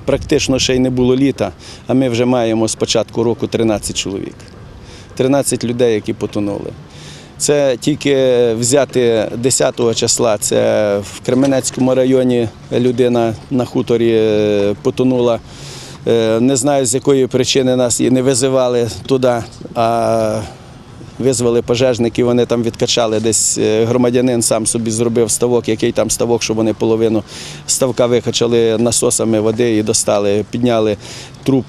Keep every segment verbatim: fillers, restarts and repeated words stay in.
практично ще й не було літа, а ми вже маємо з початку року тринадцять чоловік. тринадцять людей, які потонули. Це тільки взяти десятого числа, це в Кременецькому районі людина на хуторі потонула. Не знаю, з якої причини нас і не визивали туди, а визвали пожежників, вони там відкачали, десь громадянин сам собі зробив ставок, який там ставок, щоб вони половину ставка викачали насосами води і достали, підняли труп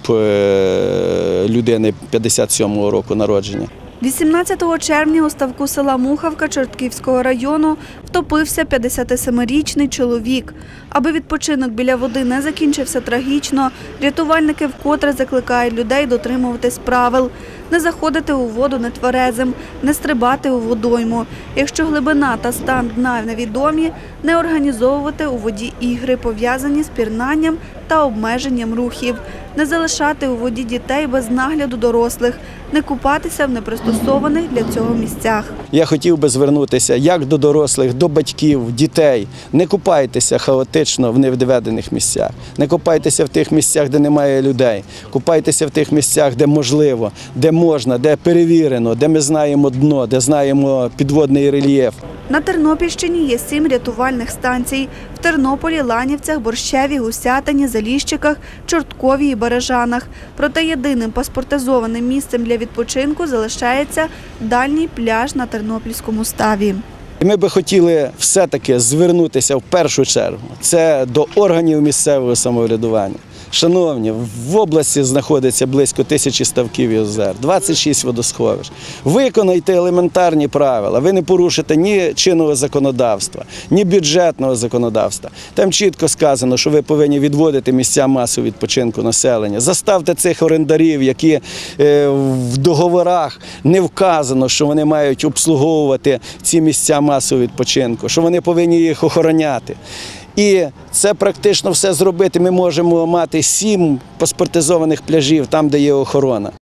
людини п'ятдесят сьомого року народження. вісімнадцятого червня у ставку села Мухавка Чортківського району втопився п'ятдесятисемирічний чоловік. Аби відпочинок біля води не закінчився трагічно, рятувальники вкотре закликають людей дотримуватись правил. Не заходити у воду нетверезим, не стрибати у водойму. Якщо глибина та стан дна невідомі, не організовувати у воді ігри, пов'язані з пірнанням та обмеженням рухів. Не залишати у воді дітей без нагляду дорослих, не купатися в непристосованих для цього місцях. Я хотів би звернутися як до дорослих, до батьків, дітей. Не купайтеся хаотично в невідведених місцях. Не купайтеся в тих місцях, де немає людей. Купайтеся в тих місцях, де можливо, де можна, де перевірено, де ми знаємо дно, де знаємо підводний рельєф. На Тернопільщині є сім рятувальних станцій – в Тернополі, Ланівцях, Борщеві, Гусятині, Заліщиках, Чорткові і Бережанах. Проте єдиним паспортизованим місцем для відпочинку залишається дальній пляж на Тернопільському ставі. Ми би хотіли все-таки звернутися в першу чергу – це до органів місцевого самоврядування. Шановні, в області знаходиться близько тисячі ставків і озер, двадцять шість водосховищ. Виконайте елементарні правила, ви не порушите ні чинного законодавства, ні бюджетного законодавства. Там чітко сказано, що ви повинні відводити місця масового відпочинку населення. Заставте цих орендарів, які в договорах не вказано, що вони мають обслуговувати ці місця масового відпочинку, що вони повинні їх охороняти. І це практично все зробити ми можемо мати сім паспортизованих пляжів там, де є охорона.